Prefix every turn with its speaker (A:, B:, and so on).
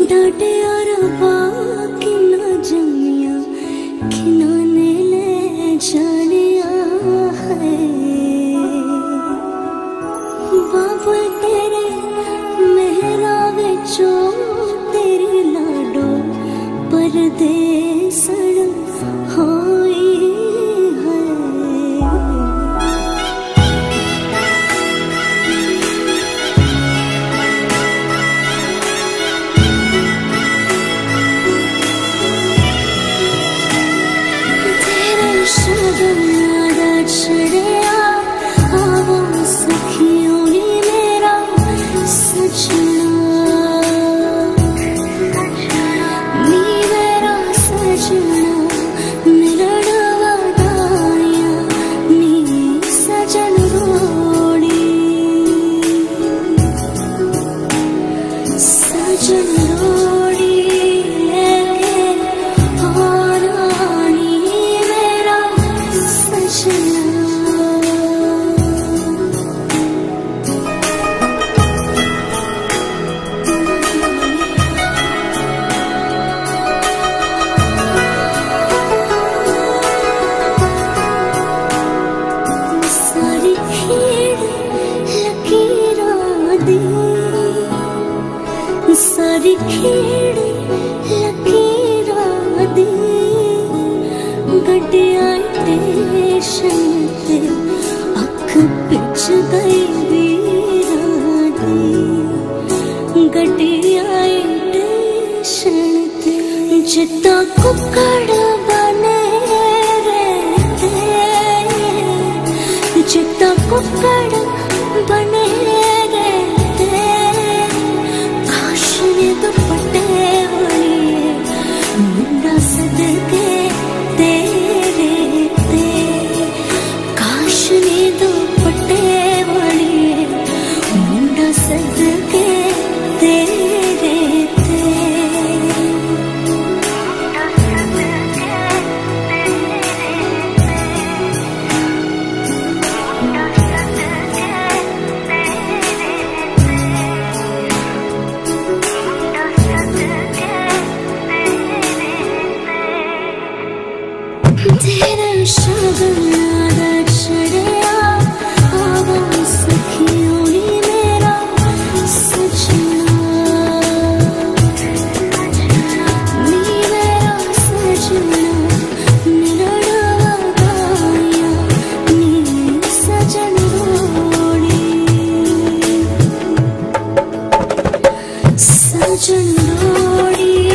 A: डाटे और बाकी ना जमिया खिलौने ले जानिया है। बाबा तेरे मेहरा विचो तेरी लाडो परदेसण होई है। तेरे शगन यादा चढ़िया आवो सखियों नी मेरा सजना, नी मेरा सजना मिलन वादाया नी सजन रोड़ी, सजन रोड़ी लेके आना नी मेरा सजना। सारी खेड़ लकीरां दी, सारी खेड़ लकीरां दी गड्डियां स्टेशन ते अख पिच गई वीरां दी, गड्डियां स्टेशन ते जिद्दां कुक्कड़ बने रहते, जिद्दां कुक्कड़ बने रहते। काश ने दुपट्टे वाली मुंडा सदके तेरे ते, काश ने दुपट्टे वाली मुंडा सदके तेरे ते। तेरा शगन यादा चढ़िया आवो सखियों नी मेरा सजना, नी मेरा सजना मिलन वादाया नी सजन रोड़ी, सजन रोड़ी